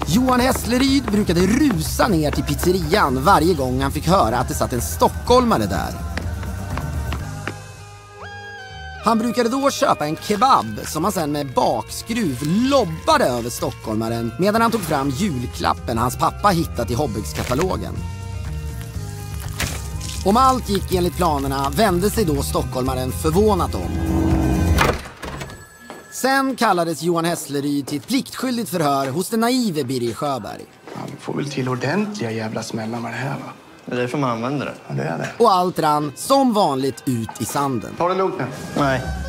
Johan Hessleryd brukade rusa ner till pizzerian varje gång han fick höra att det satt en stockholmare där. Han brukade då köpa en kebab som han sen med bakskruv lobbade över stockholmaren medan han tog fram julklappen hans pappa hittat i Hobbex-katalogen. Om allt gick enligt planerna vände sig då stockholmaren förvånat om. Sen kallades Johan Hessleryd till ett pliktskyldigt förhör hos den naive Birger Sjöberg. Han får väl till ordentliga jävla smällar med det här, va? Det är därför man använder det. Ja, det är det. Och allt rann som vanligt ut i sanden. Ta det lugnt nu. Nej.